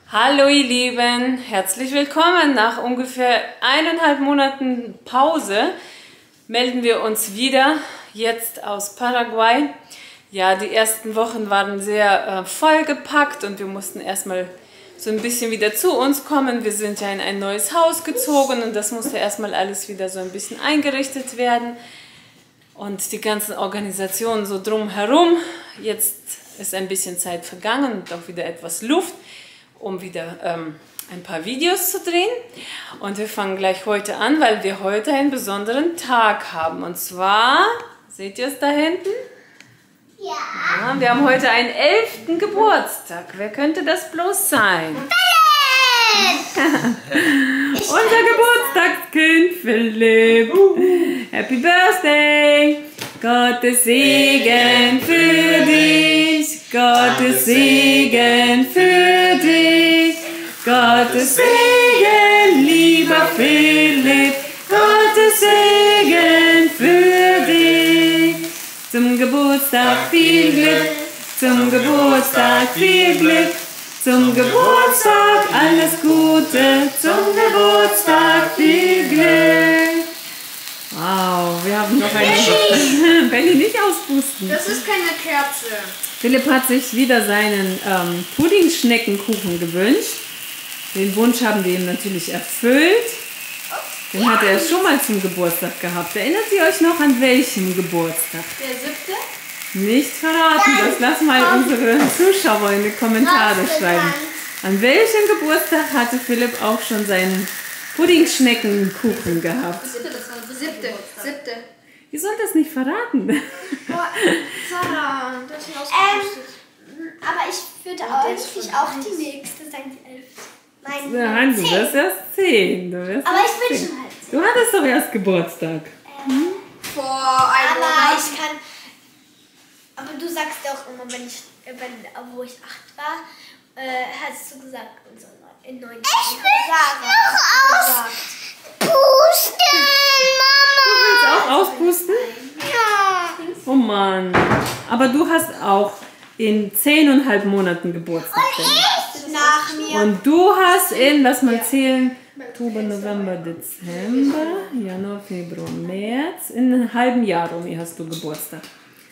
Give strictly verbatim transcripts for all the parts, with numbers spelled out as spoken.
Hallo ihr Lieben, herzlich willkommen. Nach ungefähr eineinhalb Monaten Pause melden wir uns wieder, jetzt aus Paraguay. Ja, die ersten Wochen waren sehr äh, vollgepackt und wir mussten erstmal so ein bisschen wieder zu uns kommen. Wir sind ja in ein neues Haus gezogen und das musste erstmal alles wieder so ein bisschen eingerichtet werden. Und die ganzen Organisationen so drumherum. Jetzt ist ein bisschen Zeit vergangen und auch wieder etwas Luft, um wieder ähm, ein paar Videos zu drehen. Und wir fangen gleich heute an, weil wir heute einen besonderen Tag haben. Und zwar, seht ihr es da hinten? Ja. Ja, wir haben heute einen elften Geburtstag. Wer könnte das bloß sein? Unser Geburtstagskind Philipp. Happy Birthday! Gottes Segen für dich, Gottes Segen für dich, Gottes Segen, lieber Philipp, Gottes Segen für dich. Zum Geburtstag viel Glück, zum Geburtstag viel Glück, zum Geburtstag alles Gute, zum Geburtstag viel Glück. Wow, wir haben noch eine... Benni, nicht auspusten. Das ist keine Kerze. Philipp hat sich wieder seinen ähm, Puddingschneckenkuchen gewünscht. Den Wunsch haben wir ihm natürlich erfüllt. Den hat er schon mal zum Geburtstag gehabt. Erinnert ihr euch noch an welchem Geburtstag? Der siebte? Nicht verraten, das lass mal unsere Zuschauer in die Kommentare schreiben. An welchem Geburtstag hatte Philipp auch schon seinen Puddingschneckenkuchen gehabt? Siebte. Siebte. Ihr sollt das nicht verraten. Boah, Sarah, du hast ihn ausgerüstet. Ähm, aber ich würde eigentlich auch die nächste sein, die elfte. Nein, Nein, du wirst erst zehn. Du wirst aber erst ich bin zehn. schon halt zehn. Du hattest doch erst Geburtstag. Ähm, Vor einem Monat. Aber ich kann... Aber du sagst ja auch immer, wenn ich, wenn, wo ich acht war, äh, hast du gesagt, in neun Jahren. Ich will noch auspusten, Mama. Du willst auch auspusten? Ja. Oh Mann. Aber du hast auch in zehneinhalb Monaten Geburtstag. Ich nach mir. Und du hast in, lass mal zählen, Oktober, November, Dezember, Januar, Februar, März. In einem halben Jahr, Romy, hast du Geburtstag.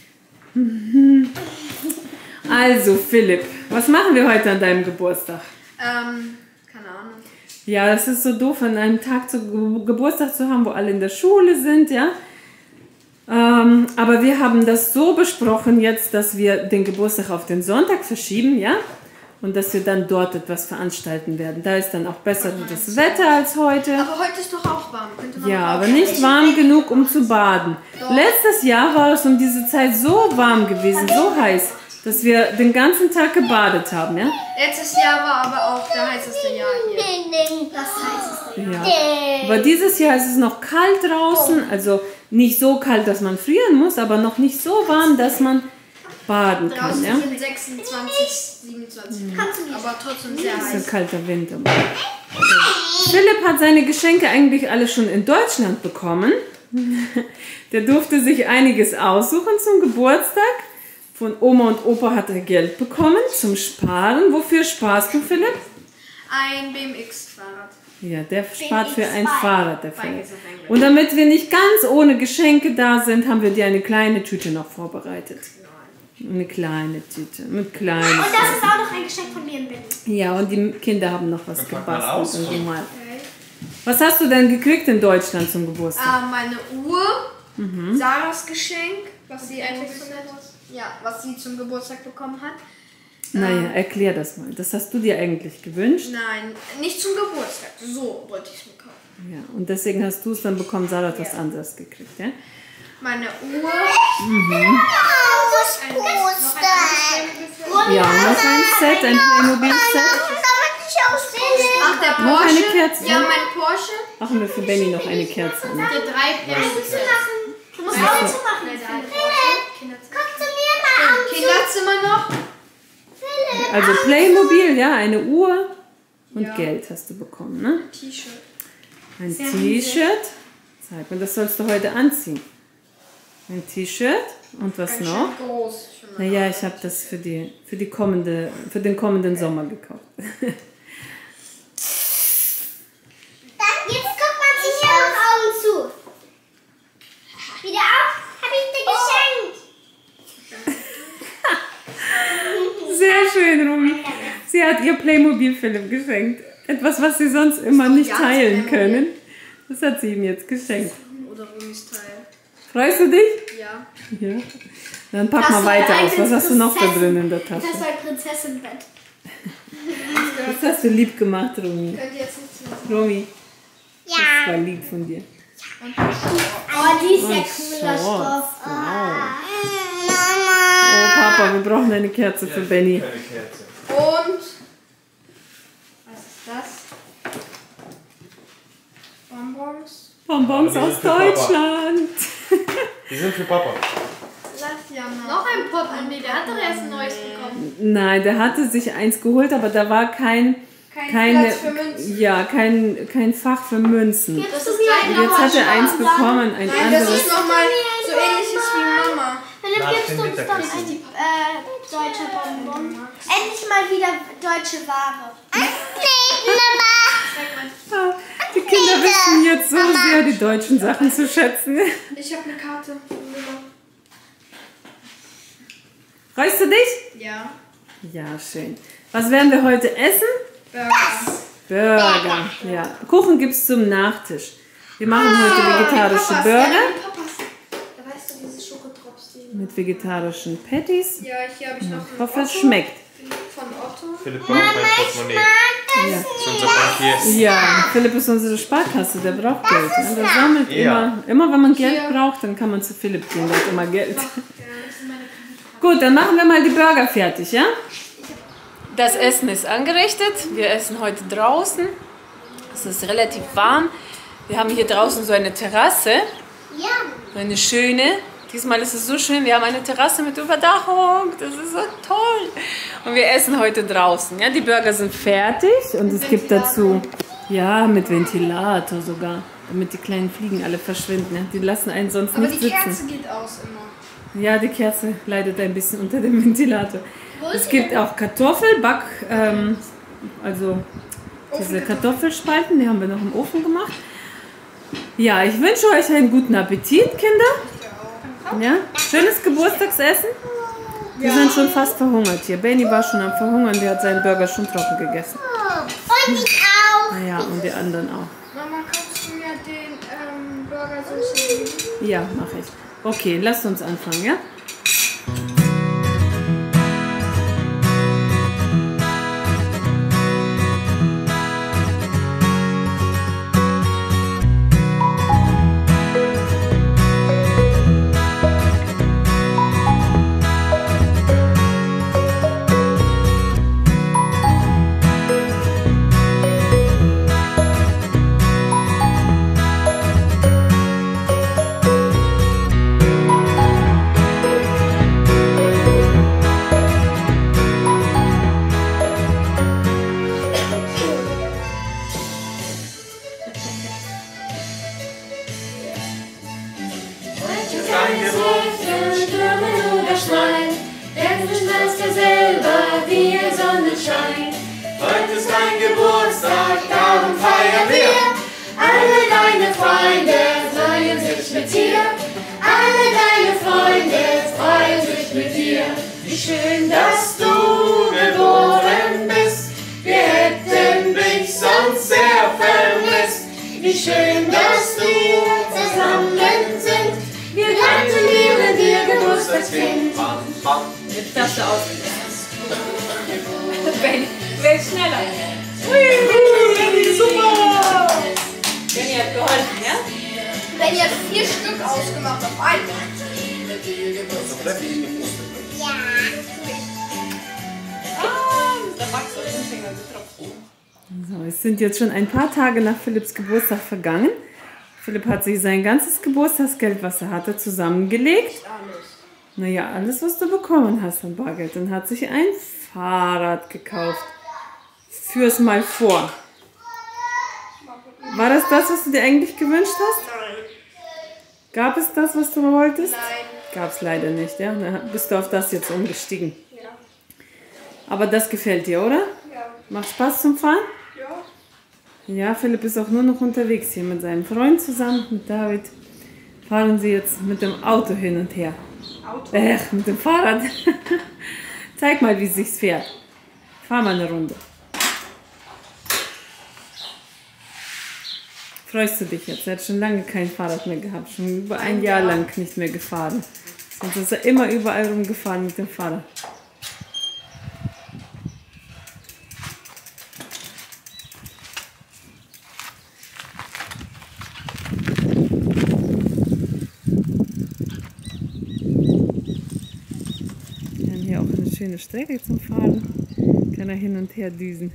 Also Philipp, was machen wir heute an deinem Geburtstag? Ähm, keine Ahnung. Ja, das ist so doof, an einem Tag zu Ge Geburtstag zu haben, wo alle in der Schule sind, ja. Ähm, aber wir haben das so besprochen jetzt, dass wir den Geburtstag auf den Sonntag verschieben, ja. Und dass wir dann dort etwas veranstalten werden. Da ist dann auch besser das Wetter als heute. Aber heute ist doch auch warm. Könnte man Ja, auch aber nicht warm genug, um zu baden. Doch. Letztes Jahr war es um diese Zeit so warm gewesen, so heiß, dass wir den ganzen Tag gebadet haben, ja? Letztes Jahr war aber auch der heißeste Jahr hier. Das heißeste Jahr. Ja. Aber dieses Jahr ist es noch kalt draußen, also nicht so kalt, dass man frieren muss, aber noch nicht so warm, dass man baden kann, Draußen ja? sind sechsundzwanzig, siebenundzwanzig Grad, aber trotzdem sehr Das ist ein heiß. kalter Winter. Philipp hat seine Geschenke eigentlich alle schon in Deutschland bekommen. Der durfte sich einiges aussuchen zum Geburtstag. Von Oma und Opa hat er Geld bekommen zum Sparen. Wofür sparst du, Philipp? Ein B M X-Fahrrad. Ja, der spart für ein Fahrrad, der Philipp. Beides auf Englisch. Und damit wir nicht ganz ohne Geschenke da sind, haben wir dir eine kleine Tüte noch vorbereitet. Eine kleine Tüte mit kleinen. Und das ist auch noch ein Geschenk von mir und Benni. Ja, und die Kinder haben noch was Dann packt man aus. gebastelt. Und so mal. Was hast du denn gekriegt in Deutschland zum Geburtstag? Äh, meine Uhr, Sarahs Geschenk, was sie eigentlich zum Geburtstag, ja, was sie zum Geburtstag bekommen hat. Naja, erklär das mal. Das hast du dir eigentlich gewünscht. Nein, nicht zum Geburtstag. So wollte ich es mir kaufen. Ja, und deswegen hast du es dann bekommen, Sarah hat was Ja. anderes gekriegt, ja? Meine Uhr. Mhm. Ein, noch ein anderes Playmobil-Set. Ja, und noch ein Set, ein Playmobil-Set. Ach, der Noch Porsche. eine Kerze. Ja, mein Porsche. Machen wir für Benni noch eine Kerze an. Der drei Playmobil-Sets. Du musst Drei- alles machen. Drei- drei Philipp, Porsche. Kinderzimmer. guck zu mir mal an. Kinderzimmer noch. Philipp. Also Playmobil, ja, eine Uhr und Ja. Geld hast du bekommen, ne? T-Shirt. Ein T-Shirt. Zeig mir, das sollst du heute anziehen. Ein T-Shirt und was Ganz noch? schön groß. für meine Naja, ich habe das für, die, für, die kommende, für den kommenden Sommer gekauft. schön, Romy. Sie hat ihr Playmobil Philipp geschenkt. Etwas, was sie sonst immer nicht teilen können. Das hat sie ihm jetzt geschenkt. Oder Romys Teil. Freust du dich? Ja. Ja. Dann pack mal weiter aus. Was hast du noch da drin in der Tasche? Das ist ein Prinzessenbett. Das hast du lieb gemacht, Romy. Könnt ihr jetzt nicht machen. Romy, Ja. das war lieb von dir. Oh, die ist ja Und cooler Shorts. Stoff. Wow. Mama. Oh Papa, wir brauchen eine Kerze für Benny. Keine Kerze. Und was ist das? Bonbons. Bonbons Ja, die aus sind für Papa. Deutschland. Die sind für Papa. Noch ein Pott an die, der hat doch erst ein neues bekommen. Nein, der hatte sich eins geholt, aber da war kein, Kein keine, Platz für Münzen. ja, kein, kein Fach für Münzen. Das ist gleich Und jetzt hat er eins bekommen, ein Nein, das anderes. ist nochmal so ähnliches wie Mama. Philipp, Nach gibst dem du uns doch Mittagessen. die äh, deutsche Bonbon? Endlich mal wieder deutsche Ware. Nee, Mama. Ah, die Kinder wissen jetzt so sehr die deutschen Sachen zu schätzen. Ich habe eine Karte von Mama. Freust du dich? Ja. Ja, schön. Was werden wir heute essen? Burger. Burger. Ja. Kuchen gibt es zum Nachtisch. Wir machen heute vegetarische Papas, Burger Ja, die Papas. Da weißt du, diese Schokotrops. Die mit vegetarischen Patties. ja, hier habe ich noch Ich hoffe, es schmeckt. von Otto. Philipp braucht mein Portemonnaie. Ja. Das ist unser Bankier. Ja, Philipp ist unsere Sparkasse, der braucht Geld. Ja, der sammelt Ja. immer. Immer wenn man Geld Hier. braucht, dann kann man zu Philipp gehen, der hat immer Geld. Ja, das ist meine Gut, dann machen wir mal die Burger fertig, ja? Das Essen ist angerichtet. Wir essen heute draußen. Es ist relativ warm. Wir haben hier draußen so eine Terrasse, Ja. so eine schöne. Diesmal ist es so schön, wir haben eine Terrasse mit Überdachung. Das ist so toll. Und wir essen heute draußen. Ja, die Burger sind fertig und es gibt dazu, ja, mit Ventilator sogar, damit die kleinen Fliegen alle verschwinden. Ja. Die lassen einen sonst Aber nicht die sitzen. Kerze geht aus immer. Ja, die Kerze leidet ein bisschen unter dem Ventilator. Es gibt auch Kartoffelback, ähm, also diese Kartoffelspalten, die haben wir noch im Ofen gemacht. Ja, ich wünsche euch einen guten Appetit, Kinder. Ja, schönes Geburtstagsessen. Wir sind schon fast verhungert hier. Benny war schon am Verhungern, der hat seinen Burger schon trocken gegessen. Und ich auch. Naja, und die anderen auch. Mama, kannst du mir den ähm, Burger so geben? Ja, mache ich. Okay, lasst uns anfangen, ja? Heute ist dein Geburtstag, darum feiern wir. Alle deine Freunde freuen sich mit dir. Alle deine Freunde freuen sich mit dir. Wie schön, dass du geboren bist. Wir hätten dich sonst sehr vermisst. Wie schön, dass du Zusammen sind. Wir gratulieren dir, Geburtstagskind. Jetzt darfst du aus. Benny, wer ist schneller? super! Benny hat geholfen, ja? Benny hat vier Stück ausgemacht auf einmal. Ja. So, es sind jetzt schon ein paar Tage nach Philipps Geburtstag vergangen. Philipp hat sich sein ganzes Geburtstagsgeld, was er hatte, zusammengelegt. Alles. Naja, alles, was du bekommen hast an Bargeld. Und hat sich ein Fahrrad gekauft. Führ's mal vor. War das das, was du dir eigentlich gewünscht hast? Nein. Gab es das, was du wolltest? Nein. Gab es leider nicht, ja? Dann bist du auf das jetzt umgestiegen. Ja. Aber das gefällt dir, oder? Ja. Macht Spaß zum Fahren? Ja. Ja, Philipp ist auch nur noch unterwegs hier mit seinem Freund zusammen. Mit David fahren sie jetzt mit dem Auto hin und her. Auto. Ach, mit dem Fahrrad. Zeig mal, wie es sich fährt. Fahr mal eine Runde. Freust du dich jetzt? Er hat schon lange kein Fahrrad mehr gehabt. Schon über ein Jahr lang nicht mehr gefahren. Sonst ist er immer überall rumgefahren mit dem Fahrrad. Wir haben hier auch eine schöne Strecke zum Fahren. Kann er hin und her düsen.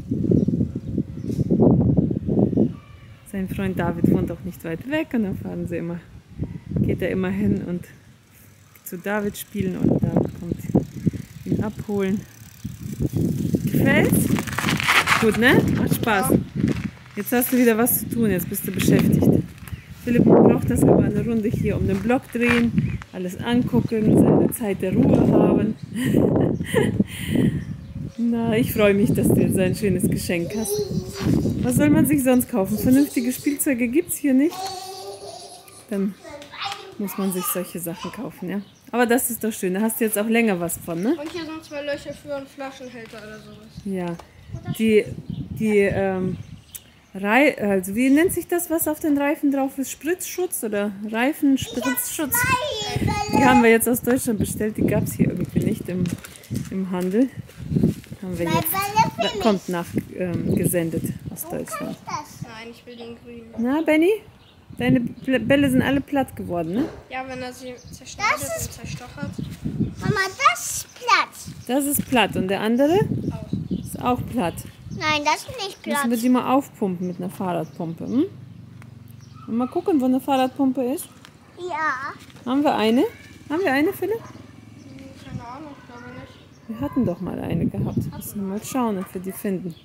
Sein Freund David wohnt auch nicht weit weg und dann fahren sie immer, geht er immer hin und zu David spielen oder David kommt ihn abholen. Gefällt's? Gut, ne? Macht Spaß. Jetzt hast du wieder was zu tun, jetzt bist du beschäftigt. Philipp braucht das aber eine Runde hier um den Block drehen, alles angucken, seine Zeit der Ruhe haben. Na, ich freue mich, dass du jetzt so ein schönes Geschenk hast. Was soll man sich sonst kaufen? Vernünftige Spielzeuge gibt es hier nicht. Dann muss man sich solche Sachen kaufen, ja. Aber das ist doch schön, da hast du jetzt auch länger was von, ne? Und hier sind zwei Löcher für einen Flaschenhälter oder sowas. Ja, die, die, ähm, Rei also wie nennt sich das, was auf den Reifen drauf ist? Spritzschutz oder Reifenspritzschutz? Die haben wir jetzt aus Deutschland bestellt, die gab es hier irgendwie nicht im, im Handel. Haben wir jetzt, kommt nachgesendet ähm, aus Deutschland. Nein, ich will den grünen. Na, Benny? Deine Bälle sind alle platt geworden, ne? Ja, wenn er sie zerschneidet und zerstochert. Mama, das ist platt. Das ist platt und der andere? Auch. Ist auch platt. Nein, das ist nicht platt. Müssen wir die mal aufpumpen mit einer Fahrradpumpe, hm? Und mal gucken, wo eine Fahrradpumpe ist. Ja. Haben wir eine? Haben wir eine, Philipp? Keine Ahnung, glaube nicht. Wir hatten doch mal eine gehabt. Müssen wir mal schauen, ob wir die finden.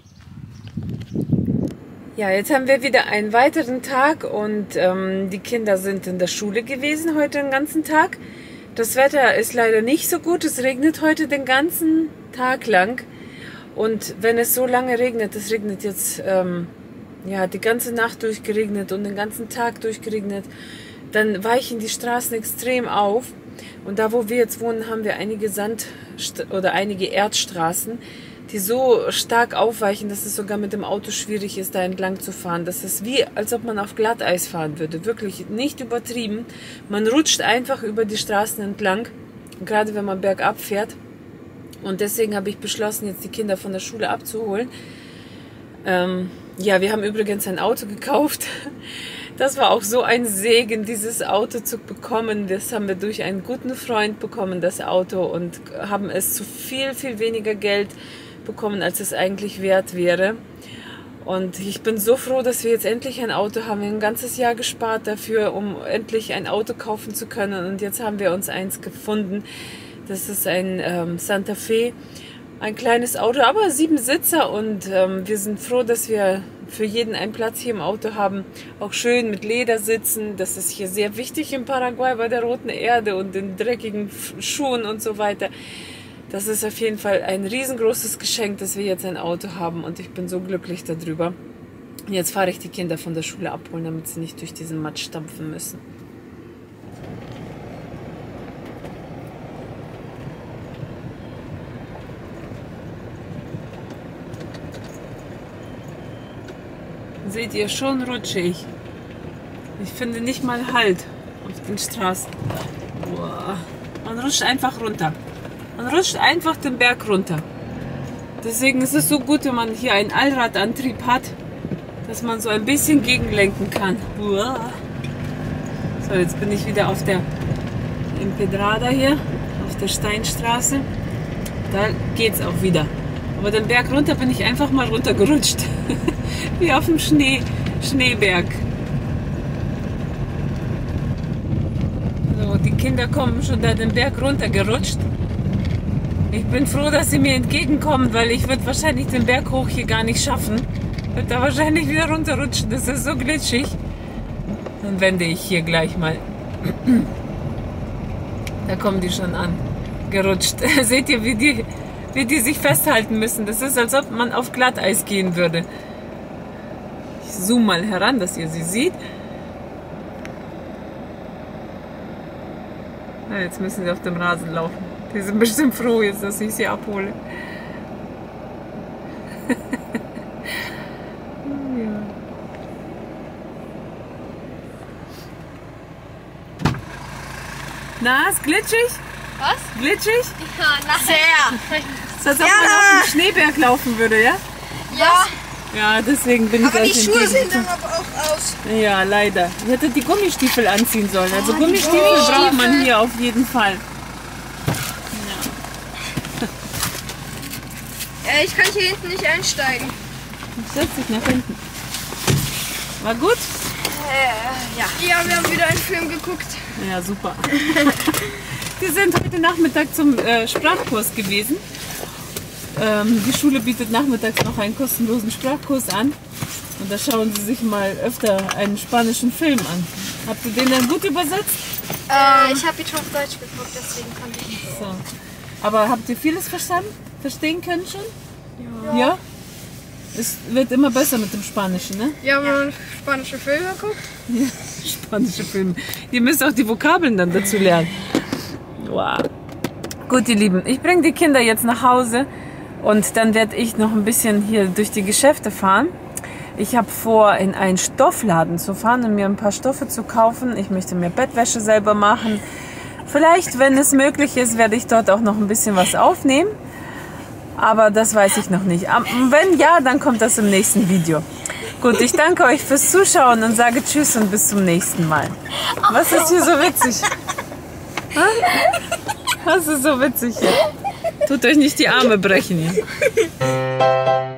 Ja, jetzt haben wir wieder einen weiteren Tag und ähm, die Kinder sind in der Schule gewesen heute den ganzen Tag. Das Wetter ist leider nicht so gut. Es regnet heute den ganzen Tag lang. Und wenn es so lange regnet, es regnet jetzt ähm, ja, die ganze Nacht durchgeregnet und den ganzen Tag durchgeregnet, dann weichen die Straßen extrem auf. Und da, wo wir jetzt wohnen, haben wir einige Sand- oder einige Erdstraßen, die so stark aufweichen, dass es sogar mit dem Auto schwierig ist, da entlang zu fahren. Das ist wie, als ob man auf Glatteis fahren würde. Wirklich nicht übertrieben. Man rutscht einfach über die Straßen entlang, gerade wenn man bergab fährt. Und deswegen habe ich beschlossen, jetzt die Kinder von der Schule abzuholen. Ähm, ja, wir haben übrigens ein Auto gekauft. Das war auch so ein Segen, dieses Auto zu bekommen. Das haben wir durch einen guten Freund bekommen, das Auto, und haben es zu viel, viel weniger Geld bekommen, als es eigentlich wert wäre. Und ich bin so froh, dass wir jetzt endlich ein Auto haben. Wir haben ein ganzes Jahr gespart dafür, um endlich ein Auto kaufen zu können. Und jetzt haben wir uns eins gefunden. Das ist ein ähm, Santa Fe, ein kleines Auto, aber sieben Sitzer. Und ähm, wir sind froh, dass wir für jeden einen Platz hier im Auto haben. Auch schön mit Ledersitzen. Das ist hier sehr wichtig in Paraguay bei der roten Erde und den dreckigen Schuhen und so weiter. Das ist auf jeden Fall ein riesengroßes Geschenk, dass wir jetzt ein Auto haben, und ich bin so glücklich darüber. Jetzt fahre ich die Kinder von der Schule abholen, damit sie nicht durch diesen Matsch stampfen müssen. Seht ihr, schon rutschig. Ich finde nicht mal Halt auf den Straßen. Boah. Man rutscht einfach runter. Man rutscht einfach den Berg runter. Deswegen ist es so gut, wenn man hier einen Allradantrieb hat, dass man so ein bisschen gegenlenken kann. Boah. So, jetzt bin ich wieder auf der Empedrada hier, auf der Steinstraße. Da geht's auch wieder. Aber den Berg runter bin ich einfach mal runtergerutscht. Wie auf dem Schnee, Schneeberg. So, die Kinder kommen schon da den Berg runtergerutscht. Ich bin froh, dass sie mir entgegenkommen, weil ich würde wahrscheinlich den Berg hoch hier gar nicht schaffen. Wird da wahrscheinlich wieder runterrutschen. Das ist so glitschig. Dann wende ich hier gleich mal. Da kommen die schon an. Gerutscht. Seht ihr, wie die, wie die sich festhalten müssen? Das ist, als ob man auf Glatteis gehen würde. Ich zoome mal heran, dass ihr sie seht. Na, jetzt müssen sie auf dem Rasen laufen. Die sind bestimmt froh jetzt, dass ich sie abhole. Na, ist glitschig? Was? Glitschig? Ja, nein. Sehr. So, als ob man auf dem Schneeberg laufen würde, ja? Ja. Ja, deswegen bin ich Aber die euch Schuhe sehen entgegengekommen. dann aber auch aus. Ja, leider. Ich hätte die Gummistiefel anziehen sollen. Also Oh, die Gummistiefel Gummistiefel. braucht man hier auf jeden Fall. Äh, ich kann hier hinten nicht einsteigen. Setz dich nach hinten. War gut? Äh, ja. Ja, wir haben wieder einen Film geguckt. Ja, super. Wir sind heute Nachmittag zum äh, Sprachkurs gewesen. Ähm, die Schule bietet nachmittags noch einen kostenlosen Sprachkurs an. Und da schauen Sie sich mal öfter einen spanischen Film an. Habt ihr den dann gut übersetzt? Äh, ich habe ihn schon auf Deutsch geguckt, deswegen konnte ich nicht. So. Aber habt ihr vieles verstanden? Verstehen können schon? Ja. Ja? Es wird immer besser mit dem Spanischen, ne? Ja, wenn man spanische Filme guckt. Ja, spanische Filme. Ihr müsst auch die Vokabeln dann dazu lernen. Wow. Gut, ihr Lieben, ich bringe die Kinder jetzt nach Hause und dann werde ich noch ein bisschen hier durch die Geschäfte fahren. Ich habe vor, in einen Stoffladen zu fahren und mir ein paar Stoffe zu kaufen. Ich möchte mir Bettwäsche selber machen. Vielleicht, wenn es möglich ist, werde ich dort auch noch ein bisschen was aufnehmen. Aber das weiß ich noch nicht. Wenn ja, dann kommt das im nächsten Video. Gut, ich danke euch fürs Zuschauen und sage Tschüss und bis zum nächsten Mal. Was ist hier so witzig? Was ist so witzig hier? Tut euch nicht die Arme brechen hier.